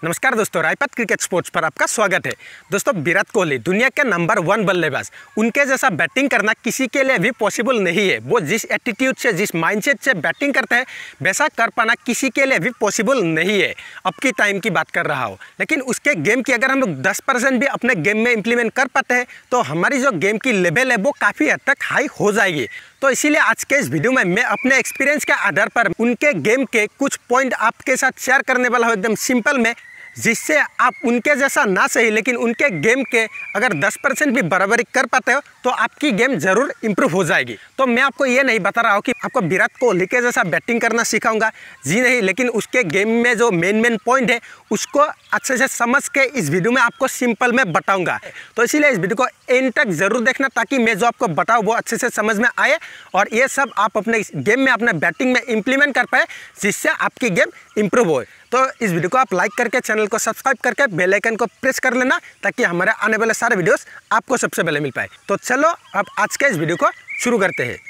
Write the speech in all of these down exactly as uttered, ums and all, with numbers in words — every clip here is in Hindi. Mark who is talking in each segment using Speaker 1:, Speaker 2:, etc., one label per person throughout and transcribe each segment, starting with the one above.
Speaker 1: नमस्कार दोस्तों, रायपत क्रिकेट स्पोर्ट्स पर आपका स्वागत है। दोस्तों, विराट कोहली दुनिया के नंबर वन बल्लेबाज, उनके जैसा बैटिंग करना किसी के लिए भी पॉसिबल नहीं है। वो जिस एटीट्यूड से, जिस माइंडसेट से बैटिंग करते हैं, वैसा कर पाना किसी के लिए भी पॉसिबल नहीं है। अब की टाइम की बात कर रहा हूँ, लेकिन उसके गेम की अगर हम लोग दस परसेंट भी अपने गेम में इम्प्लीमेंट कर पाते हैं तो हमारी जो गेम की लेवल है वो काफ़ी हद तक हाई हो जाएगी। तो इसीलिए आज के इस वीडियो में मैं अपने एक्सपीरियंस के आधार पर उनके गेम के कुछ पॉइंट आपके साथ शेयर करने वाला हूँ, एकदम सिंपल में, जिससे आप उनके जैसा ना सही लेकिन उनके गेम के अगर दस परसेंट भी बराबरी कर पाते हो तो आपकी गेम ज़रूर इम्प्रूव हो जाएगी। तो मैं आपको ये नहीं बता रहा हूँ कि आपको विराट कोहली के जैसा बैटिंग करना सिखाऊंगा, जी नहीं, लेकिन उसके गेम में जो मेन मेन पॉइंट है उसको अच्छे से समझ के इस वीडियो में आपको सिंपल में बताऊंगा। तो इसीलिए इस वीडियो को एंड तक ज़रूर देखना, ताकि मैं जो आपको बताऊँ वो अच्छे से समझ में आए और ये सब आप अपने गेम में, अपने बैटिंग में इम्प्लीमेंट कर पाए, जिससे आपकी गेम इम्प्रूव हो। तो इस वीडियो को आप लाइक करके, चैनल को सब्सक्राइब करके बेल आइकन को प्रेस कर लेना, ताकि हमारे आने वाले सारे वीडियोस आपको सबसे पहले मिल पाए। तो चलो अब आज के इस वीडियो को शुरू करते हैं।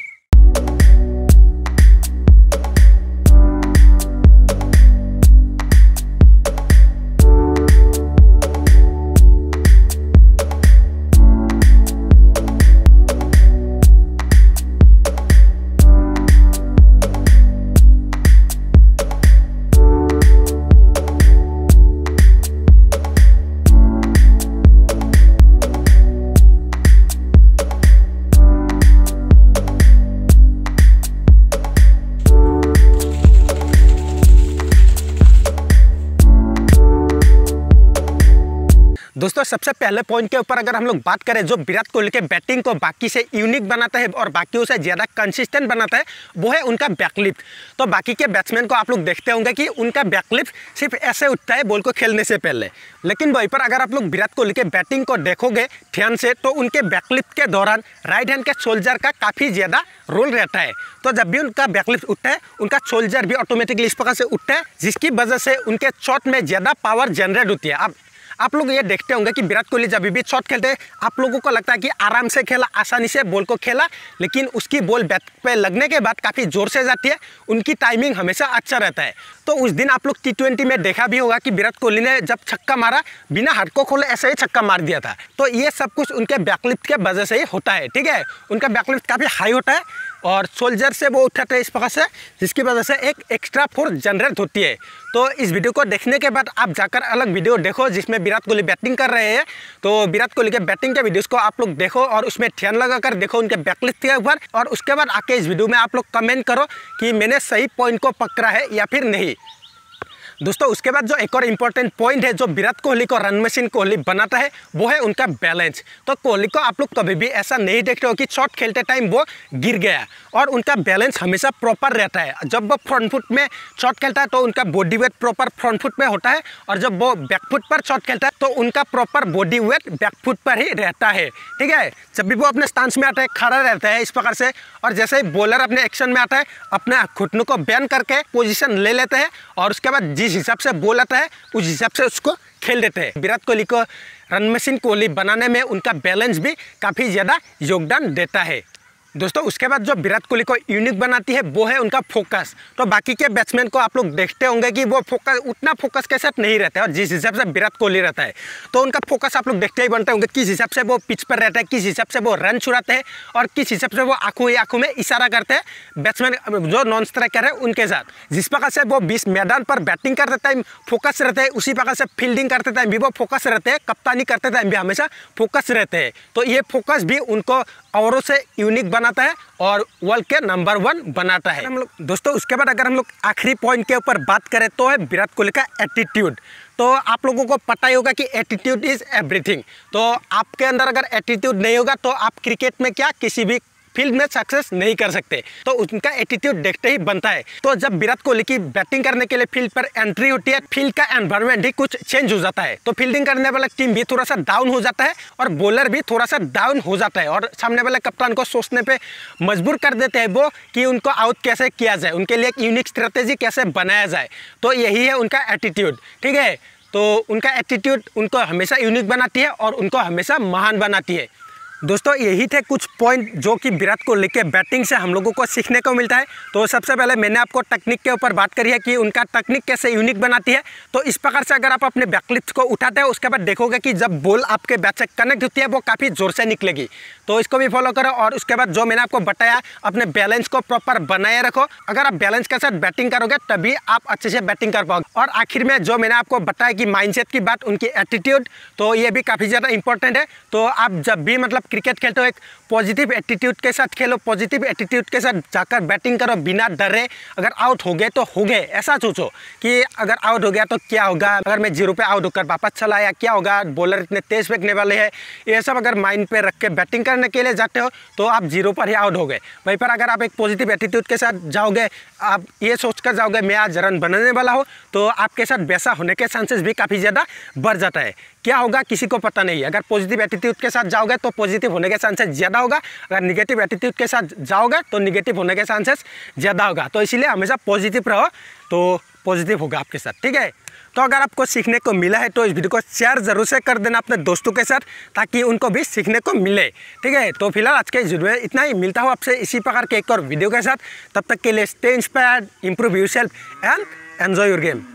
Speaker 1: दोस्तों, सबसे पहले पॉइंट के ऊपर अगर हम लोग बात करें, जो विराट कोहली के बैटिंग को बाकी से यूनिक बनाता है और बाकियों से ज़्यादा कंसिस्टेंट बनाता है, वो है उनका बैकलिफ्ट। तो बाकी के बैट्समैन को आप लोग देखते होंगे कि उनका बैकलिफ्ट सिर्फ ऐसे उठता है बॉल को खेलने से पहले, लेकिन वहीं पर अगर आप लोग विराट कोहली के बैटिंग को देखोगे ध्यान से तो उनके बैकलिफ्ट के दौरान राइट हैंड के शोल्डर का काफ़ी ज़्यादा रोल रहता है। तो जब भी उनका बैकलिफ्ट उठता है, उनका शोल्डर भी ऑटोमेटिकली इस प्रकार से उठता है, जिसकी वजह से उनके शॉट में ज़्यादा पावर जनरेट होती है। अब आप लोग ये देखते होंगे कि विराट कोहली जब भी शॉट खेलते हैं, आप लोगों को लगता है कि आराम से खेला, आसानी से बॉल को खेला, लेकिन उसकी बॉल बैट पे लगने के बाद काफ़ी ज़ोर से जाती है। उनकी टाइमिंग हमेशा अच्छा रहता है। तो उस दिन आप लोग टी ट्वेंटी में देखा भी होगा कि विराट कोहली ने जब छक्का मारा, बिना हाथ को खोले ऐसे ही छक्का मार दिया था। तो ये सब कुछ उनके बैकलिफ्ट के वजह से ही होता है, ठीक है। उनका बैकलिफ्ट काफ़ी हाई होता है और शोल्डर से वो उठाते हैं इस प्रकार से, जिसकी वजह से एक एक्स्ट्रा फोर्स जनरेट होती है। तो इस वीडियो को देखने के बाद आप जाकर अलग वीडियो देखो जिसमें विराट कोहली बैटिंग कर रहे हैं। तो विराट कोहली के बैटिंग के वीडियोस को आप लोग देखो और उसमें ध्यान लगाकर देखो उनके बैकलिफ्ट के ऊपर, और उसके बाद आके इस वीडियो में आप लोग कमेंट करो कि मैंने सही पॉइंट को पकड़ा है या फिर नहीं। दोस्तों, उसके बाद जो एक और इम्पोर्टेंट पॉइंट है जो विराट कोहली को रन मशीन कोहली बनाता है, वो है उनका बैलेंस। तो कोहली को आप लोग कभी भी ऐसा नहीं देखते हो कि शॉट खेलते टाइम वो गिर गया, और उनका बैलेंस हमेशा प्रॉपर रहता है। जब वो फ्रंट फुट में शॉट खेलता है तो उनका body weight proper front foot में होता है, और जब वो बैक फुट पर शॉट खेलता है तो उनका proper body weight back foot पर ही रहता है, ठीक है। जब भी वो अपने स्टांस में आता है, खड़ा रहता है इस प्रकार से, और जैसे ही बॉलर अपने एक्शन में आता है, अपने घुटनों को बैन करके पोजीशन ले लेते हैं, और उसके बाद जिस हिसाब से बॉल आता है उस हिसाब से उसको खेल देते हैं। विराट कोहली को रन मशीन कोहली बनाने में उनका बैलेंस भी काफ़ी ज़्यादा योगदान देता है। दोस्तों, उसके बाद जो विराट कोहली को यूनिक बनाती है वो है उनका फोकस। तो बाकी के बैट्समैन को आप लोग देखते होंगे कि वो फोकस, उतना फोकस के साथ नहीं रहता है, और जिस हिसाब से विराट कोहली रहता है तो उनका फोकस आप लोग देखते ही बनते होंगे, किस हिसाब से वो पिच पर रहता है, किस हिसाब से वो रन छुड़ाते हैं, और किस हिसाब से वो आंखों ही आंखों में इशारा करते हैं बैट्समैन जो नॉन स्ट्राइकर है उनके साथ। जिस प्रकार से वो बीस मैदान पर बैटिंग करते टाइम फोकस रहते हैं, उसी प्रकार से फील्डिंग करते टाइम भी वो फोकस रहते हैं, कप्तानी करते टाइम भी हमेशा फोकस रहते हैं। तो ये फोकस भी उनको औरों से यूनिक बनाता है और वर्ल्ड के नंबर वन बनाता है हम लोग। दोस्तों, उसके बाद अगर हम लोग आखिरी पॉइंट के ऊपर बात करें तो है विराट कोहली का एटीट्यूड। तो आप लोगों को पता ही होगा कि एटीट्यूड इज़ एवरीथिंग। तो आपके अंदर अगर एटीट्यूड नहीं होगा तो आप क्रिकेट में क्या, किसी भी फील्ड में सक्सेस नहीं कर सकते। तो उनका एटीट्यूड देखते ही बनता है। तो जब विराट कोहली की बैटिंग करने के लिए फील्ड पर एंट्री होती है, फील्ड का एनवायरनमेंट ही कुछ चेंज हो जाता है। तो फील्डिंग करने वाला टीम भी थोड़ा सा डाउन हो जाता है और बॉलर भी थोड़ा सा डाउन हो जाता है, और सामने वाले कप्तान को सोचने पे मजबूर कर देते हैं वो कि उनको आउट कैसे किया जाए, उनके लिए एक यूनिक स्ट्रेटेजी कैसे बनाया जाए। तो यही है उनका एटीट्यूड, ठीक है। तो उनका एटीट्यूड उनको हमेशा यूनिक बनाती है और उनको हमेशा महान बनाती है। दोस्तों यही थे कुछ पॉइंट जो कि विराट कोहली के बैटिंग से हम लोगों को सीखने को मिलता है। तो सबसे पहले मैंने आपको टेक्निक के ऊपर बात करी है कि उनका टेक्निक कैसे यूनिक बनाती है। तो इस प्रकार से अगर आप अपने बैकलिफ्ट को उठाते हैं उसके बाद देखोगे कि जब बॉल आपके बैट से कनेक्ट होती है वो काफ़ी ज़ोर से निकलेगी। तो इसको भी फॉलो करो। और उसके बाद जो मैंने आपको बताया, अपने बैलेंस को प्रॉपर बनाए रखो। अगर आप बैलेंस के साथ बैटिंग करोगे तभी आप अच्छे से बैटिंग कर पाओगे। और आखिर में जो मैंने आपको बताया कि माइंडसेट की बात, उनकी एटीट्यूड, तो ये भी काफ़ी ज़्यादा इंपॉर्टेंट है। तो आप जब भी मतलब क्रिकेट खेलते हो एक पॉजिटिव एटीट्यूड के साथ खेलो, पॉजिटिव एटीट्यूड के साथ जाकर बैटिंग करो बिना डरे। अगर आउट हो गए तो हो गए, ऐसा सोचो कि अगर आउट हो गया तो क्या होगा, अगर मैं जीरो पे आउट होकर वापस चला आया क्या होगा, बॉलर इतने तेज फेंकने वाले हैं, ये सब अगर माइंड पे रख के बैटिंग करने के लिए जाते हो तो आप जीरो पर ही आउट हो गए। वहीं पर अगर आप एक पॉजिटिव एटीट्यूड के साथ जाओगे, आप ये सोच कर जाओगे मैं आज रन बनाने वाला हूँ, तो आपके साथ वैसा होने के चांसेस भी काफ़ी ज़्यादा बढ़ जाता है। क्या होगा किसी को पता नहीं है। अगर पॉजिटिव एटीट्यूड के साथ जाओगे तो पॉजिटिव होने के चांसेस ज़्यादा होगा, अगर निगेटिव एटीट्यूड के साथ जाओगे तो निगेटिव होने के चांसेस ज़्यादा होगा। तो इसीलिए हमेशा पॉजिटिव रहो तो पॉजिटिव होगा आपके साथ, ठीक है। तो अगर आपको सीखने को मिला है तो इस वीडियो को शेयर ज़रूर से कर देना अपने दोस्तों के साथ, ताकि उनको भी सीखने को मिले, ठीक है। तो फिलहाल आज के इस वीडियो में इतना ही। मिलता हूँ आपसे इसी प्रकार के एक और वीडियो के साथ। तब तक के लिए stay inspired, improve yourself and enjoy your game.